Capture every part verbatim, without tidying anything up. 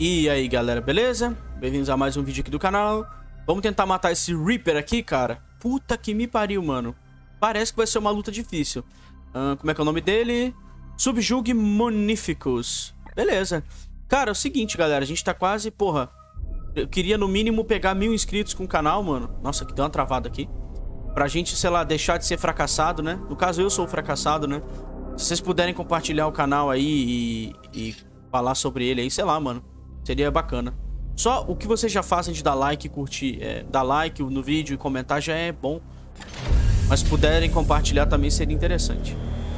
E aí galera, beleza? Bem-vindos a mais um vídeo aqui do canal. Vamos tentar matar esse Reaper aqui, cara. Puta que me pariu, mano. Parece que vai ser uma luta difícil. uh, Como é que é o nome dele? Subjugue Monificus. Beleza. Cara, é o seguinte, galera. A gente tá quase, porra, eu queria no mínimo pegar mil inscritos com o canal, mano. Nossa, que deu uma travada aqui. Pra gente, sei lá, deixar de ser fracassado, né? No caso, eu sou o fracassado, né? Se vocês puderem compartilhar o canal aí e, e falar sobre ele aí, sei lá, mano, seria bacana. Só o que vocês já fazem de dar like e curtir, é, dar like no vídeo e comentar já é bom. Mas se puderem compartilhar também seria interessante.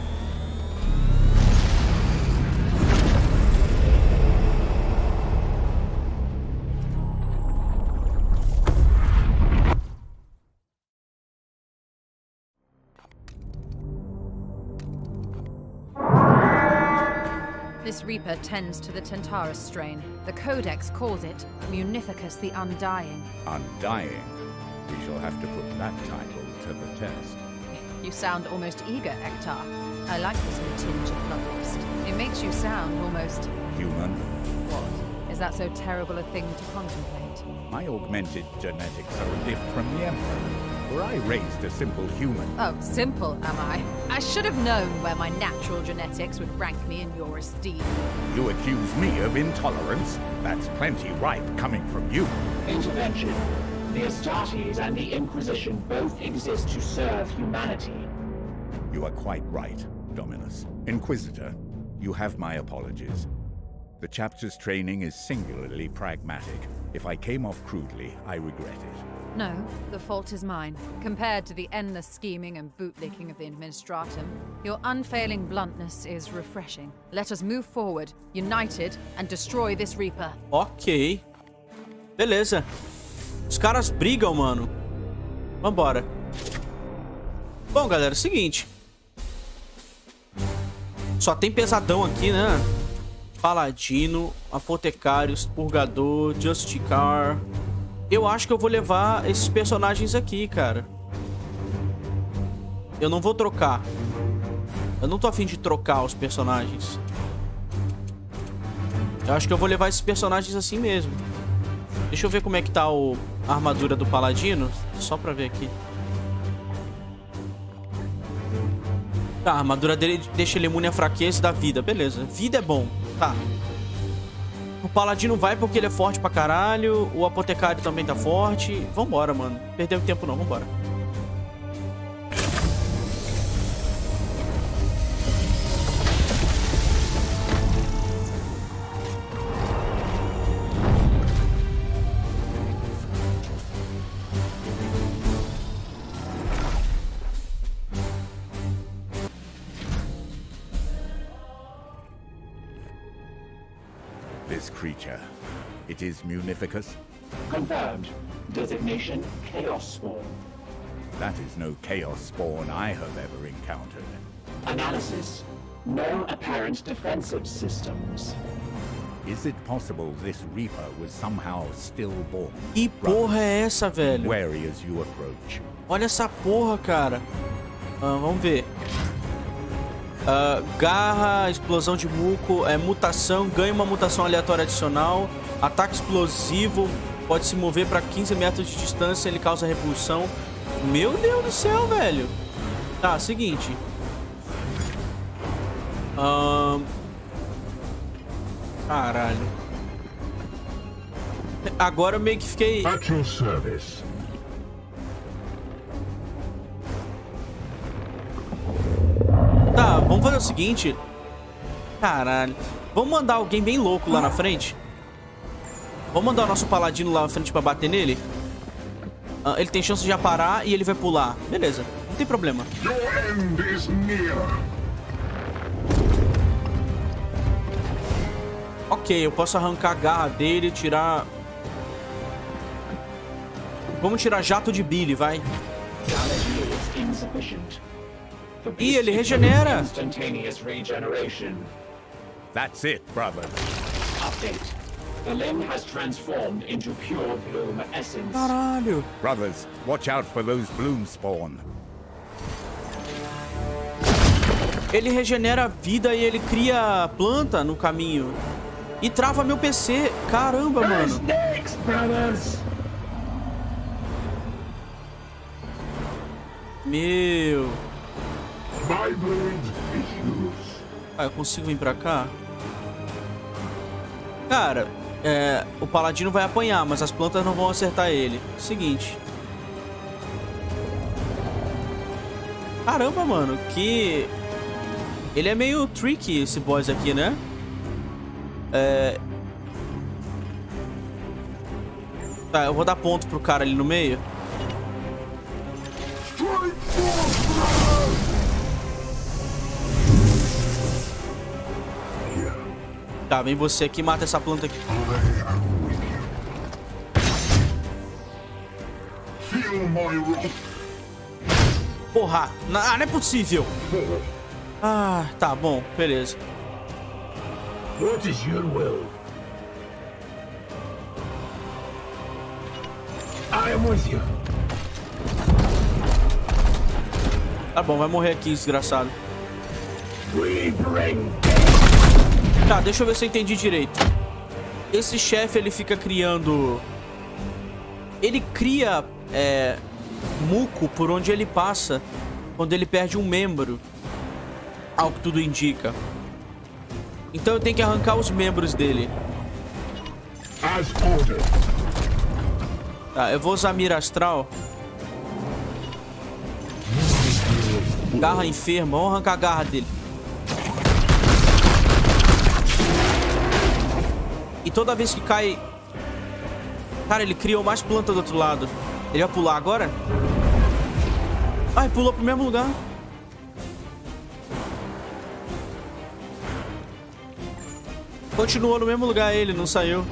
This Reaper tends to the Tentaris strain. The Codex calls it Munificus the Undying. Undying? We shall have to put that title to the test. You sound almost eager, Ektar. I like this new tinge of bloodlust. It makes you sound almost... Human? What? Is that so terrible a thing to contemplate? My augmented genetics are a gift from the Emperor. Were I raised a simple human... Oh, simple, am I? I should have known where my natural genetics would rank me in your esteem. You accuse me of intolerance? That's plenty ripe coming from you. Intervention. The Astartes and the Inquisition both exist to serve humanity. You are quite right, Dominus. Inquisitor, you have my apologies. The chapter's training is singularly pragmatic. If I came off crudely, I regret it. No, the fault is mine. Compared to the endless scheming and bootlicking of the Administratum, your unfailing bluntness is refreshing. Let us move forward, united, and destroy this Reaper. Ok. Beleza. Os caras brigam, mano. Vambora. Bom, galera, é o seguinte. Só tem pesadão aqui, né? Paladino, Apotecários, Purgador, Justicar. Eu acho que eu vou levar esses personagens aqui, cara. Eu não vou trocar. Eu não tô afim de trocar os personagens. Eu acho que eu vou levar esses personagens assim mesmo. Deixa eu ver como é que tá o, a armadura do Paladino. Só pra ver aqui. Tá, a armadura dele deixa ele imune à fraqueza da vida. Beleza, vida é bom. Tá. O Paladino vai porque ele é forte pra caralho. O Apotecário também tá forte. Vambora, mano. Perdeu tempo não, vambora. This creature, it is Munificus? Confirmed. Designation Chaos Spawn. That is no Chaos Spawn I have ever encountered. Analysis. No apparent defensive systems. Is it possible this Reaper was somehow stillborn? Que porra é essa, velho? Wary as you approach. Olha essa porra, cara. Ah, vamos ver. Uh, garra, explosão de muco, é, mutação, ganha uma mutação aleatória adicional, ataque explosivo, pode se mover para quinze metros de distância, ele causa repulsão. Meu Deus do céu, velho. Tá, seguinte. Uh... Caralho. Agora eu meio que fiquei... At your service. Tá, vamos fazer o seguinte. Caralho. Vamos mandar alguém bem louco lá na frente. Vamos mandar o nosso paladino lá na frente pra bater nele. Ah, ele tem chance de aparar e ele vai pular. Beleza, não tem problema. Your end is near. Ok, eu posso arrancar a garra dele, tirar... Vamos tirar jato de Billy, vai. Ih, ele regenera. That's it, brother. Update. The limb has transformed into pure bloom essence. Caralho. Brothers, watch out for those bloom spawn. Ele regenera a vida e ele cria planta no caminho. E trava meu P C. Caramba, mano. Next, brothers. Meu. My blade is yours. Ah, eu consigo vir pra cá? Cara, é, o paladino vai apanhar, mas as plantas não vão acertar ele. Seguinte. Caramba, mano, que... Ele é meio tricky, esse boss aqui, né? É... Tá, eu vou dar ponto pro cara ali no meio. Tá, vem você aqui e mata essa planta aqui. Porra, não, não é possível. Ah, tá bom, beleza. What is your will? I am with you. Tá bom, vai morrer aqui, desgraçado. We bring... Tá, deixa eu ver se eu entendi direito. Esse chefe, ele fica criando... Ele cria é, muco por onde ele passa quando ele perde um membro. Ao que tudo indica. Então eu tenho que arrancar os membros dele. As ordered. Tá, eu vou usar mira astral. Garra enferma, vamos arrancar a garra dele. E toda vez que cai... Cara, ele criou mais planta do outro lado. Ele vai pular agora? Ai, pulou pro mesmo lugar. Continuou no mesmo lugar ele, não saiu.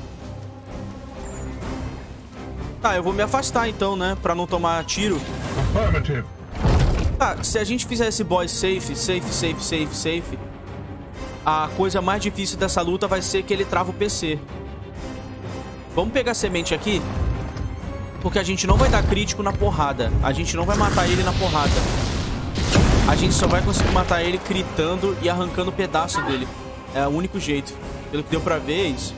Tá, eu vou me afastar então, né? Pra não tomar tiro. Affirmative. Tá, se a gente fizer esse boss safe, safe, safe, safe, safe, a coisa mais difícil dessa luta vai ser que ele trava o P C. Vamos pegar a semente aqui, porque a gente não vai dar crítico na porrada. A gente não vai matar ele na porrada. A gente só vai conseguir matar ele critando e arrancando um pedaço dele. É o único jeito. Pelo que deu pra ver, é isso.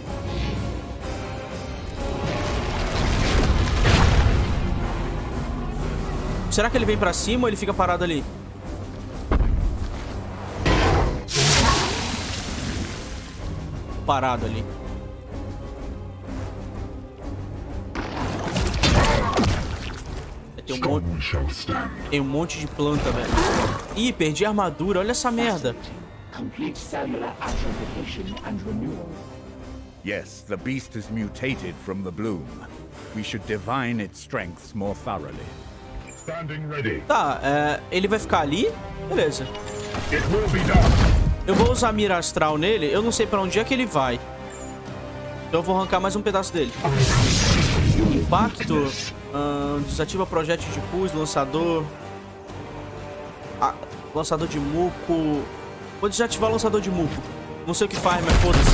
Será que ele vem pra cima ou ele fica parado ali? Parado ali. Tem um, monte... Tem um monte de planta, velho. Ih, perdi a armadura. Olha essa merda. Complete cellular atrophication and renewal. Yes, the beast has mutated from the bloom. We should divine its strengths more thoroughly. Standing ready. Tá, é, ele vai ficar ali? Beleza. It will be done. Eu vou usar a mira astral nele. Eu não sei pra onde é que ele vai. Então eu vou arrancar mais um pedaço dele. Impacto. Hum, desativa projétil de pus, lançador. Ah, lançador de muco. Vou desativar o lançador de muco. Não sei o que faz, mas foda-se.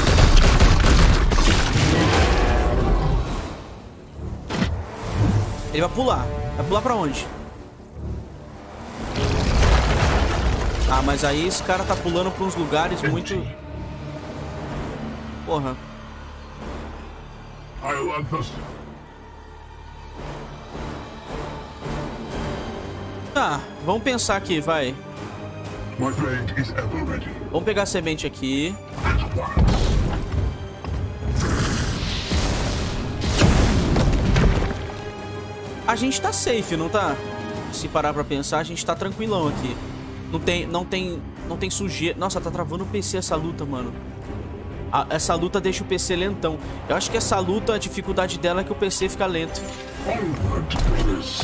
Ele vai pular. Vai pular pra onde? Ah, mas aí esse cara tá pulando pra uns lugares muito... Porra. I'll adjust. Tá, vamos pensar aqui, vai. My blade is ever ready. Vamos pegar a semente aqui. At once. A gente tá safe, não tá? Se parar pra pensar, a gente tá tranquilão aqui. Não tem, não tem, não tem sujeira. Nossa, tá travando o P C essa luta, mano. A, essa luta deixa o P C lentão. Eu acho que essa luta, a dificuldade dela é que o P C fica lento. Onward, brothers.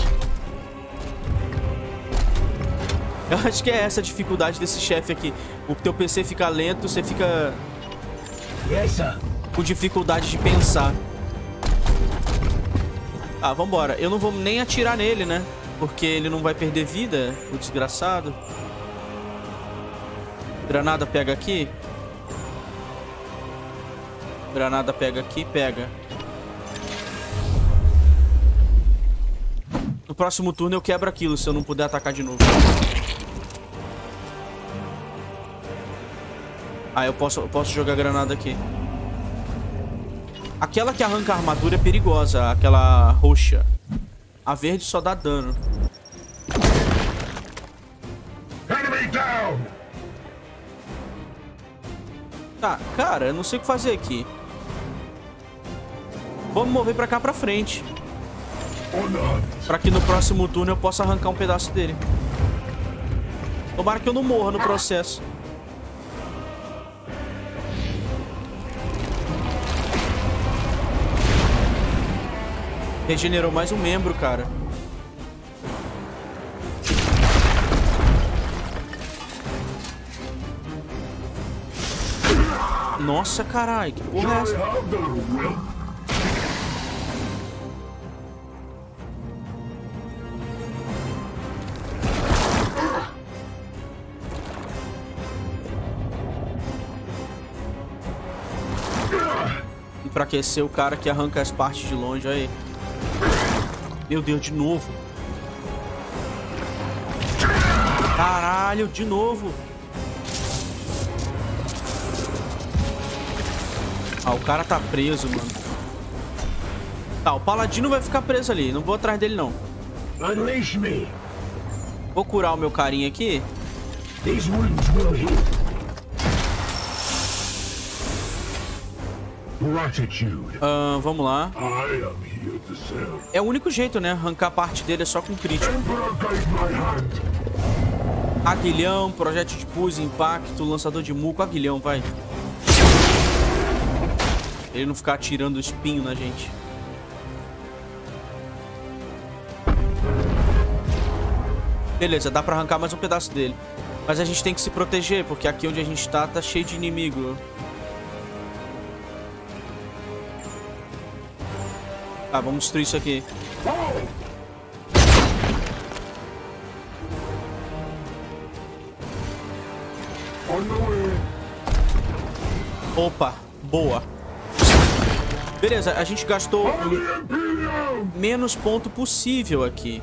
Eu acho que é essa a dificuldade desse chefe aqui. O teu P C fica lento, você fica Yes, sir. com dificuldade de pensar. Ah, vambora. Eu não vou nem atirar nele, né? Porque ele não vai perder vida, o desgraçado. Granada pega aqui. Granada pega aqui, pega. No próximo turno eu quebro aquilo se eu não puder atacar de novo. Ah, eu posso, eu posso jogar granada aqui. Aquela que arranca a armadura é perigosa, aquela roxa. A verde só dá dano. Enemy down! Tá, cara, eu não sei o que fazer aqui. Vamos mover pra cá pra frente. Pra que no próximo turno eu possa arrancar um pedaço dele. Tomara que eu não morra no processo. Regenerou mais um membro, cara. Nossa, caralho, que porra é essa? Enfraquecer o cara que arranca as partes de longe aí. Meu Deus, de novo. Caralho, de novo. Ah, o cara tá preso, mano. Tá, o paladino vai ficar preso ali. Não vou atrás dele, não. Unleash me. Vou curar o meu carinha aqui. These wounds will heal. Gratitude. Ah, vamos lá. I am here to serve. É o único jeito, né? Arrancar parte dele é só com crítico. Emperor gave my hand. Aguilhão, projétil de pus, impacto, lançador de muco. Aguilhão, vai. Ele não ficar atirando espinho na gente. Beleza, dá pra arrancar mais um pedaço dele. Mas a gente tem que se proteger, porque aqui onde a gente tá, tá cheio de inimigo. Tá, vamos destruir isso aqui. Opa, boa. Beleza, a gente gastou o menos ponto possível aqui.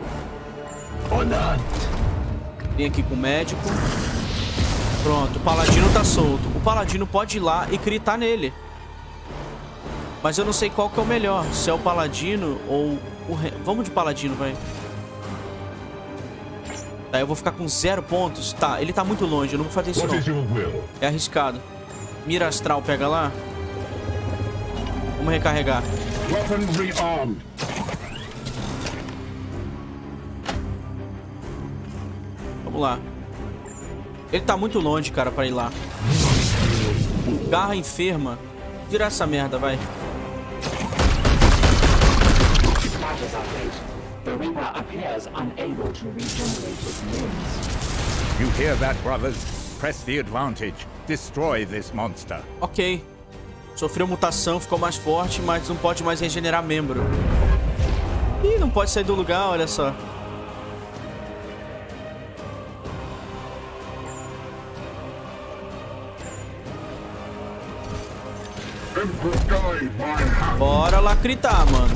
Vem aqui com o médico. Pronto, o paladino tá solto. O paladino pode ir lá e gritar nele. Mas eu não sei qual que é o melhor. Se é o paladino ou o... Re... Vamos de paladino, vai. Tá, eu vou ficar com zero pontos. Tá, ele tá muito longe, eu não vou fazer isso não. É arriscado. Mira astral, pega lá. Vamos recarregar. Weaponry armed. Vamos lá. Ele tá muito longe, cara, pra ir lá. Garra enferma. Tira essa merda, vai. Matters are late. The Reaper appears unable to regenerate its limbs. You hear that, brothers? Press the advantage. Destroy this monster. Ok. Sofreu mutação, ficou mais forte, mas não pode mais regenerar membro. Ih, não pode sair do lugar, olha só. Bora lacritar, mano.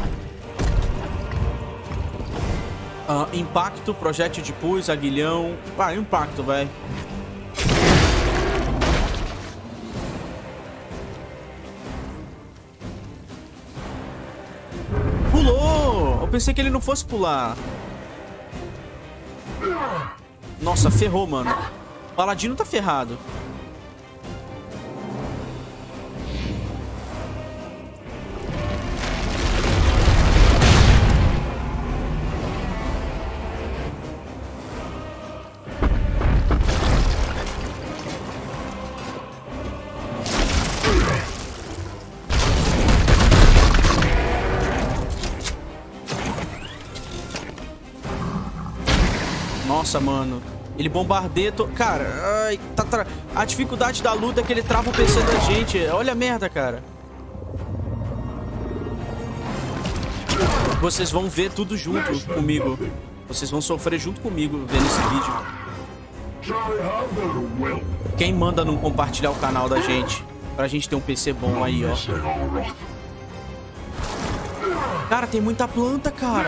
Ah, impacto, projétil de pus, aguilhão. Ah, impacto, vai. Pulou! Eu pensei que ele não fosse pular. Nossa, ferrou, mano. O paladino tá ferrado. Nossa, mano. Ele bombardeia... To... Cara, ai, tá tra... a dificuldade da luta é que ele trava o P C da gente. Olha a merda, cara. Vocês vão ver tudo junto comigo. Vocês vão sofrer junto comigo vendo esse vídeo. Quem manda não compartilhar o canal da gente? Pra gente ter um P C bom aí, ó. Cara, tem muita planta, cara.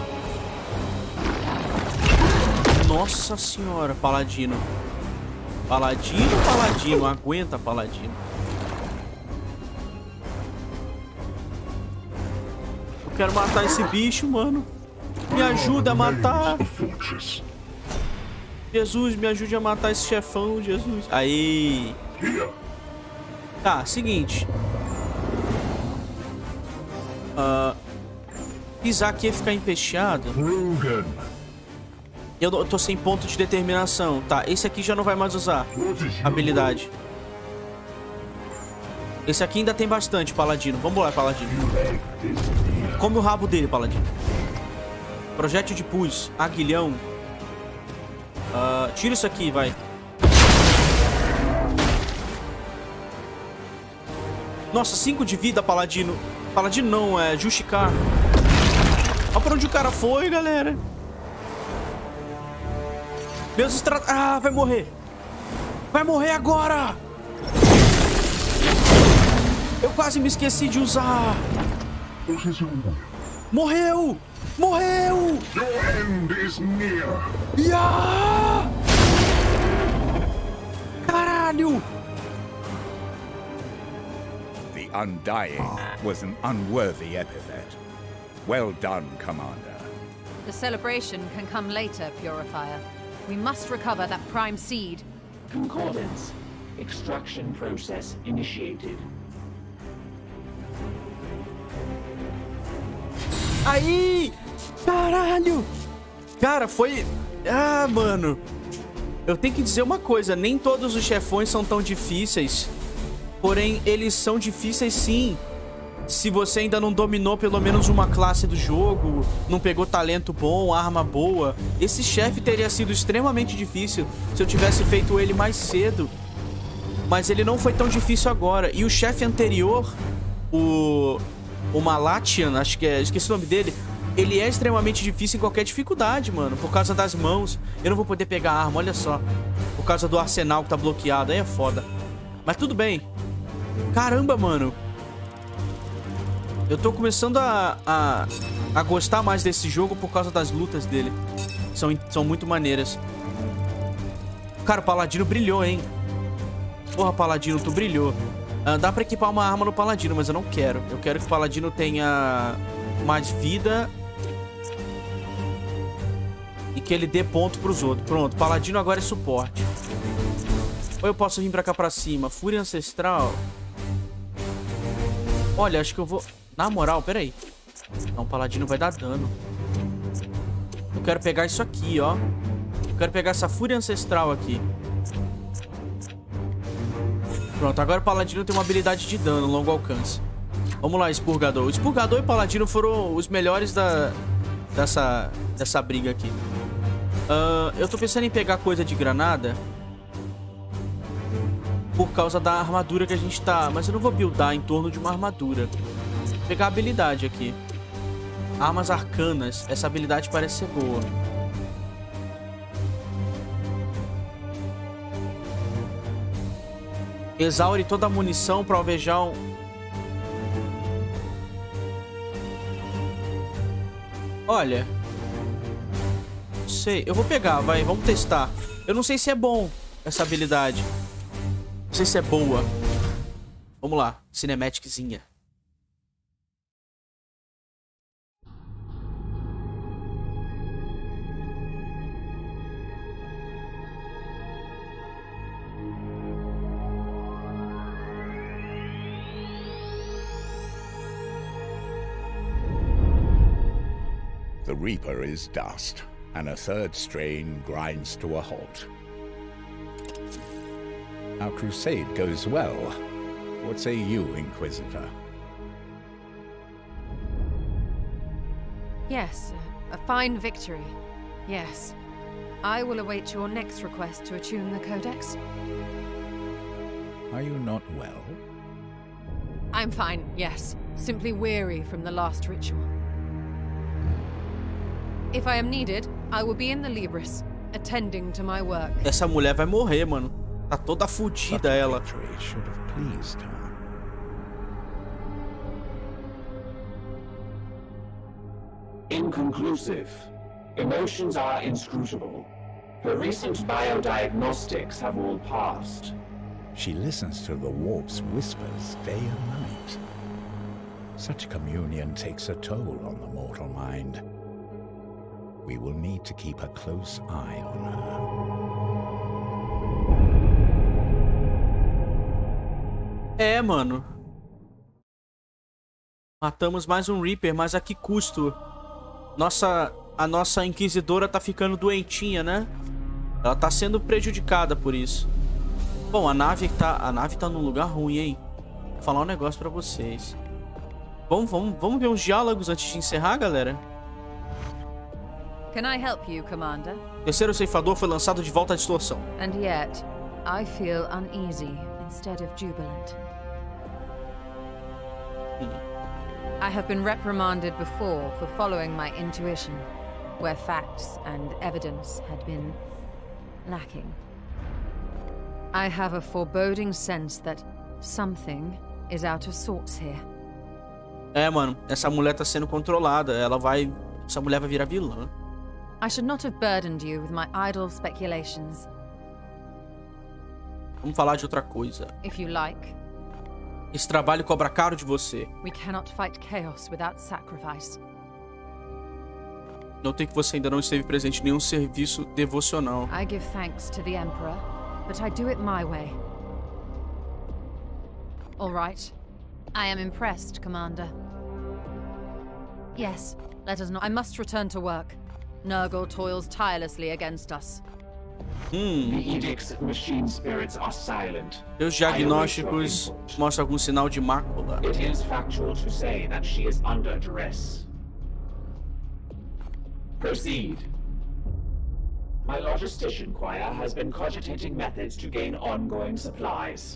Nossa senhora, paladino. Paladino, paladino. Aguenta, paladino. Eu quero matar esse bicho, mano. Me ajuda a matar. Jesus, me ajude a matar esse chefão, Jesus. Aí. Tá, seguinte. Uh, pisar aqui e ficar empesteado. Eu tô sem ponto de determinação. Tá, esse aqui já não vai mais usar habilidade. Esse aqui ainda tem bastante, paladino. Vamos lá, paladino. Come o rabo dele, paladino. Projétil de pus, aguilhão. Uh, tira isso aqui, vai. Nossa, cinco de vida, paladino. Paladino não, é Justicar. Olha pra onde o cara foi, galera. Meus estrat... Ah, vai morrer. Vai morrer agora. Eu quase me esqueci de usar. Morreu. Morreu. Your end is near. Yeah! Caralho. The Undying was an unworthy epithet. Well done, Commander. The celebration can come later, Purifier. We must recover that prime seed. Concordance. Extraction process initiated. Aí! Caralho! Cara, foi... Ah, mano. Eu tenho que dizer uma coisa. Nem todos os chefões são tão difíceis. Porém, eles são difíceis sim. Se você ainda não dominou pelo menos uma classe do jogo, não pegou talento bom, arma boa. Esse chefe teria sido extremamente difícil se eu tivesse feito ele mais cedo. Mas ele não foi tão difícil agora. E o chefe anterior, o... O Malatian, acho que é... Esqueci o nome dele. Ele é extremamente difícil em qualquer dificuldade, mano. Por causa das mãos. Eu não vou poder pegar a arma, olha só. Por causa do arsenal que tá bloqueado. Aí é foda. Mas tudo bem. Caramba, mano. Eu tô começando a, a, a gostar mais desse jogo por causa das lutas dele. São, são muito maneiras. Cara, o Paladino brilhou, hein? Porra, Paladino, tu brilhou. Ah, dá pra equipar uma arma no Paladino, mas eu não quero. Eu quero que o Paladino tenha mais vida e que ele dê ponto pros outros. Pronto, Paladino agora é suporte. Ou eu posso vir pra cá pra cima. Fúria Ancestral. Olha, acho que eu vou... Na moral, peraí. Não, o Paladino vai dar dano. Eu quero pegar isso aqui, ó. Eu quero pegar essa Fúria Ancestral aqui. Pronto, agora o Paladino tem uma habilidade de dano, longo alcance. Vamos lá, Expurgador. O Expurgador e o Paladino foram os melhores da, dessa, dessa briga aqui. Uh, eu tô pensando em pegar coisa de granada por causa da armadura que a gente tá. Mas eu não vou buildar em torno de uma armadura. Vou pegar a habilidade aqui. Armas arcanas. Essa habilidade parece ser boa. Exaure toda a munição para alvejar um... Olha. Não sei. Eu vou pegar, vai. Vamos testar. Eu não sei se é bom essa habilidade. Não sei se é boa. Vamos lá. Cinematiczinha. The Reaper is dust, and a third strain grinds to a halt. Our crusade goes well. What say you, Inquisitor? Yes, a fine victory. Yes. I will await your next request to attune the Codex. Are you not well? I'm fine, yes. Simply weary from the last ritual. If I am needed, I will be in the Libris, attending to my work. Essa mulher vai morrer, mano. Tá toda fodida ela. Should have pleased her. Inconclusive. Emotions are inscrutable. The recent biodiagnostics have all passed. She listens to the warp's whispers day and night. Such communion takes a toll on the mortal mind. We will need to keep a close eye on her. É, mano. Matamos mais um Reaper, mas a que custo? Nossa, a nossa Inquisidora tá ficando doentinha, né? Ela tá sendo prejudicada por isso. Bom, a nave tá, a nave tá num lugar ruim, hein? Vou falar um negócio pra vocês. Vamos, vamos, vamos ver uns diálogos antes de encerrar, galera? Can I help you, Commander? O terceiro ceifador foi lançado de volta à distorção. And yet, I feel uneasy instead of jubilant. I have been reprimanded before for following my intuition, where facts and evidence had been lacking. I have a foreboding sense that something is out of sorts here. É, mano, essa mulher tá sendo controlada. Ela vai... Essa mulher vai virar vilã. I should not have burdened you with my idle speculations. Vamos falar de outra coisa. If you like. Esse trabalho cobra caro de você. We cannot fight chaos without sacrifice. Notei que você ainda não esteve presente em nenhum serviço devocional. I give thanks to the Emperor, but I do it my way. All right. I am impressed, Commander. Yes, let us not. I must return to work. Nurgle toils tirelessly against us. Hum. The edicts of machine spirits are silent. Seus diagnósticos mostram algum sinal de mácula. It is factual to say that she is under duress. Proceed. My logistician choir has been cogitating methods to gain ongoing supplies.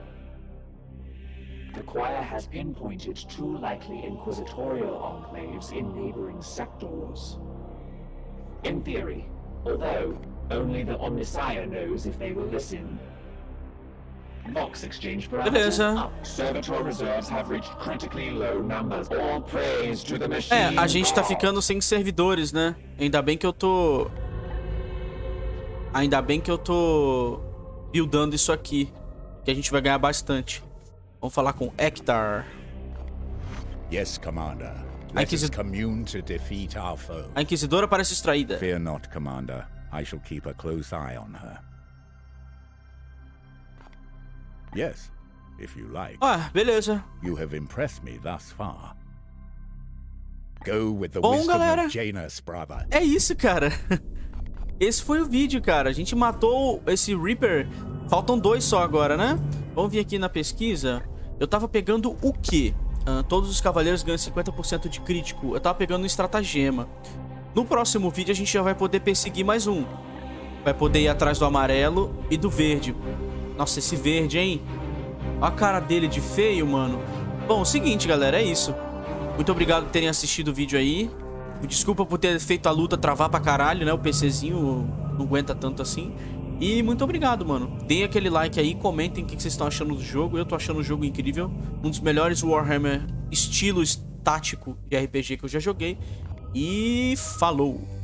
The choir has pinpointed two likely inquisitorial enclaves in neighboring sectors. In theory, although only the Omnissiah knows if they will listen. Vox exchange parameters up. Servitor reserves have reached critically low numbers. All praise to the machine. É, a gente tá ficando sem servidores, né? Ainda bem que eu tô... Ainda bem que eu tô buildando isso aqui, que a gente vai ganhar bastante. Vamos falar com Hector. Yes, Commander. Let us commune to defeat our foe. A Inquisidora parece distraída. Fear not, Commander. I shall keep a close eye on her. Yes, if you like. Ah, beleza. You have impressed me thus far. Go with the Bom, wisdom galera, of Janus, brother. É isso, cara. Esse foi o vídeo, cara. A gente matou esse Reaper. Faltam dois só agora, né? Vamos vir aqui na pesquisa. Eu tava pegando o quê? Uh, todos os cavaleiros ganham cinquenta por cento de crítico. Eu tava pegando um estratagema. No próximo vídeo a gente já vai poder perseguir mais um. Vai poder ir atrás do amarelo e do verde. Nossa, esse verde, hein? Olha a cara dele de feio, mano. Bom, seguinte, galera, é isso. Muito obrigado por terem assistido o vídeo aí. Desculpa por ter feito a luta travar pra caralho, né? O PCzinho não aguenta tanto assim. E muito obrigado, mano. Deem aquele like aí, comentem o que vocês estão achando do jogo. Eu tô achando o jogo incrível. Um dos melhores Warhammer estilos tático de R P G que eu já joguei. E falou!